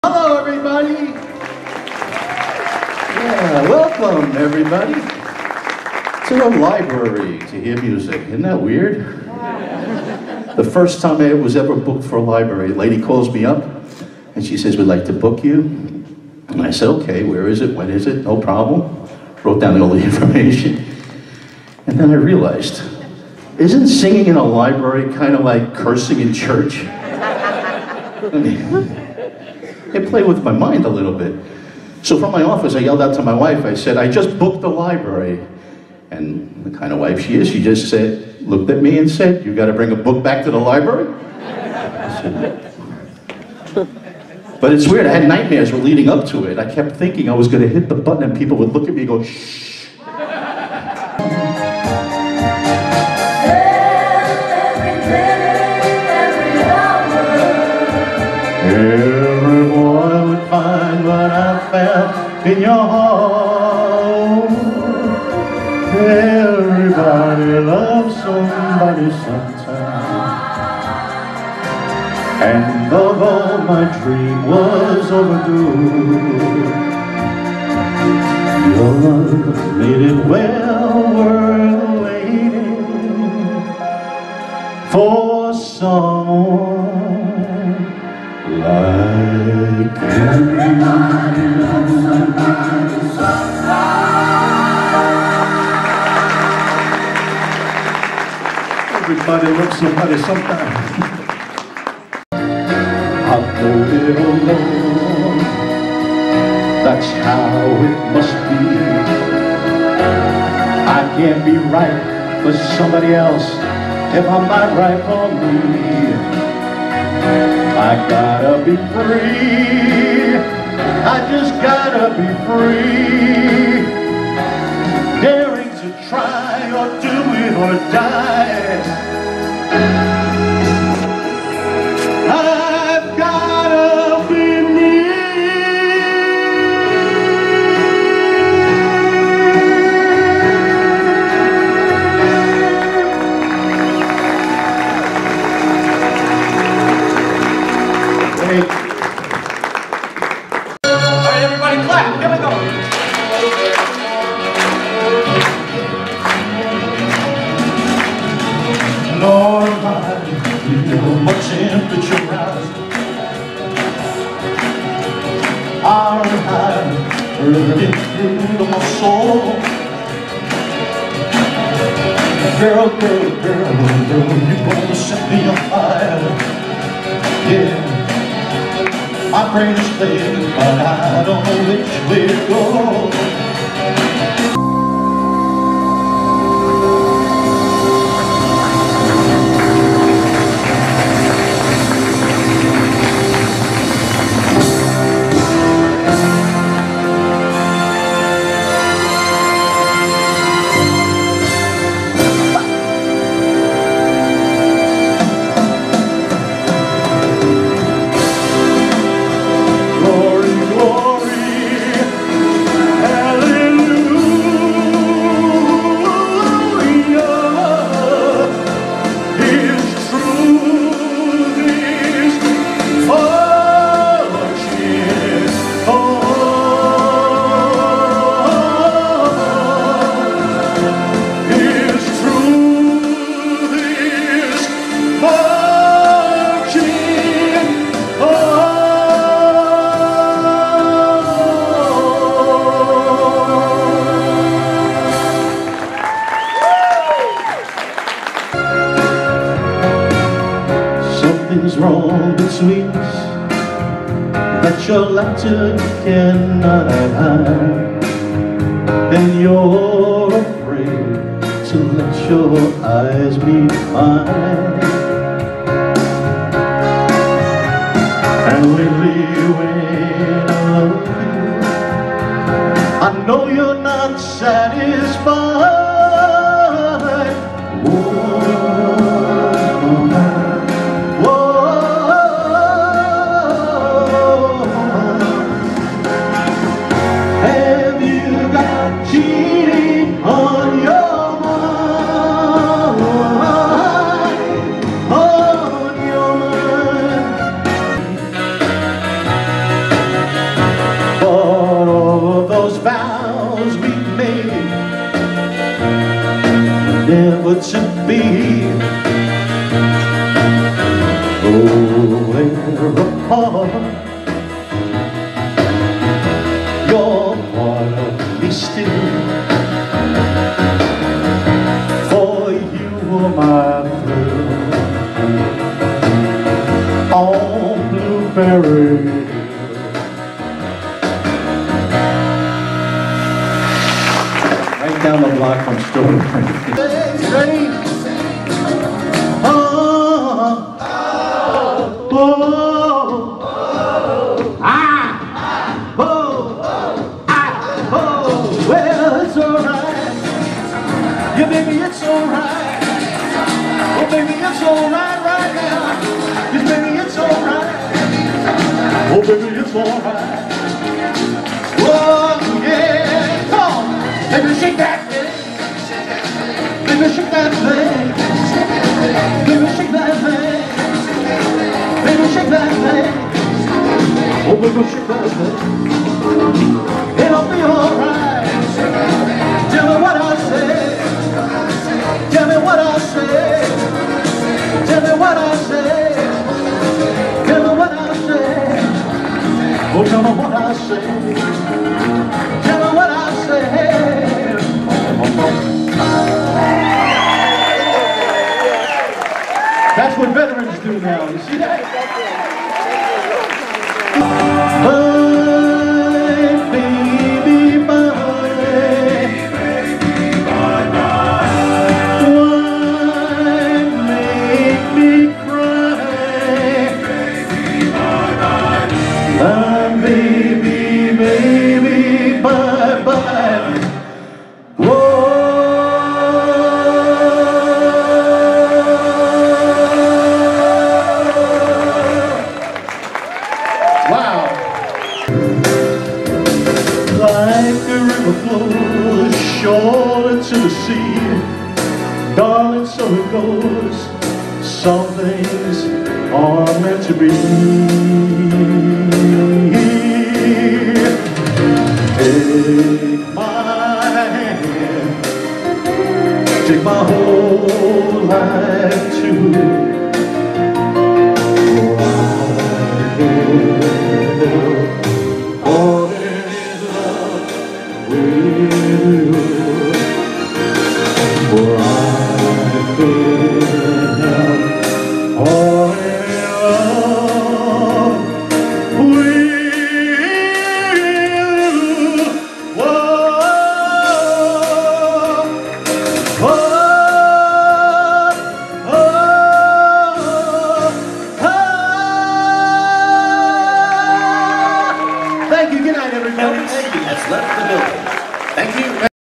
Hello, everybody. Yeah, welcome, everybody, to the library to hear music. Isn't that weird? The first time I was ever booked for a library, a lady calls me up, and she says, we'd like to book you. And I said, okay, where is it? When is it? No problem. Wrote down all the information. And then I realized, isn't singing in a library kind of like cursing in church? I mean, it played with my mind a little bit. So from my office, I yelled out to my wife, I said, I just booked the library. And the kind of wife she is, she just said, looked at me and said, you got to bring a book back to the library? I said, but it's weird, I had nightmares were leading up to it. I kept thinking I was going to hit the button and people would look at me and go, shh. Every boy would find what I found in your heart. Everybody loves somebody sometime. And although my dream was overdue, your love made it well worth waiting for someone like everybody loves somebody sometime. Everybody loves somebody sometime. I'll go it alone. That's how it must be. I can't be right for somebody else if I'm not right for me. I gotta be free. I just gotta be free. Daring to try or do it or die. I've gotta be me. Alright, everybody clap. Here we go. Lord, my temperature rising. Our high burning through my soul. Girl, girl, girl, girl, you're gonna set me on fire. Yeah. My brain is fading, but I don't know which way to go. Something's wrong between us that your laughter cannot hide, and you're afraid to let your eyes meet mine. And lately when I look at you, I know you're not satisfied. to be. Oh, we're apart. You're part of me still. For you are my thrill on Blueberry. Right down the block from Strawberry. Ready? Oh, oh, ah, oh, ah, oh. Well, it's alright. Yeah, baby, it's alright. Oh, baby, it's alright right now. Yes, baby, it's alright. Oh, baby, it's alright. Oh, yeah. Come on. Baby, shake that thing. Baby, shake that thing. Baby, shake that thing. Baby, shake that thing. Oh, baby, shake that thing. It'll be alright. Tell me what I say. Tell me what I say. Tell me what I say. Tell me what I say. Oh, tell me what I say. Tell me what I say. That's what veterans do now. You see that? Like a river flows surely to the sea, darling, so it goes. Some things are meant to be. Take my hand, take my whole life too. Thank you. Good night, everybody. Thank you. Has left the building. Thank you.